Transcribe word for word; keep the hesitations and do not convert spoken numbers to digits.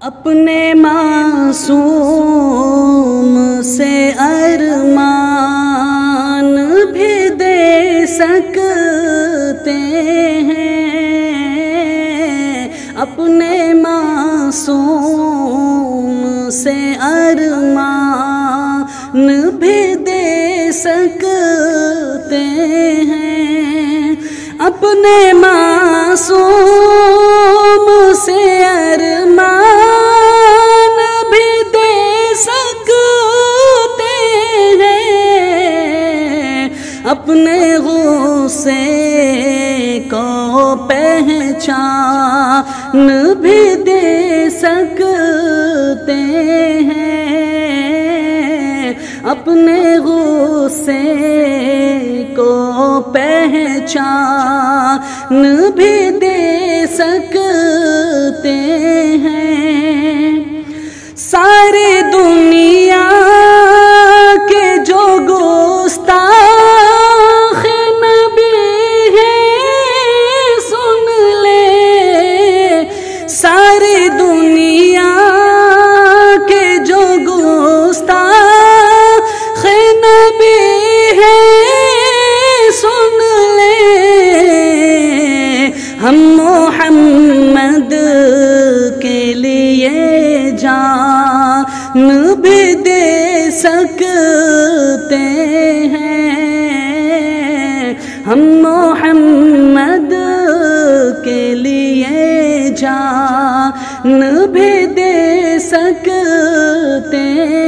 اپنے معصوم سے ارمان بھی دے سکتے ہیں، اپنے معصوم سے ارمان بھی دے سکتے ہیں، اپنے معصوم سے ارمان بھی دے سکتے ہیں، اپنے غصے کو پہچان بھی دے سکتے ہیں، اپنے غصے کو پہچان بھی دے سکتے ہیں۔ ساری دنیا کے جو گستاخ نبی ہیں سن لے، ساری دنیا کے جو گستاخ نبی سن لے، ہم محمد کے لیے جان بھی دے سکتے ہیں، ہم محمد کے لیے جان بھی دے سکتے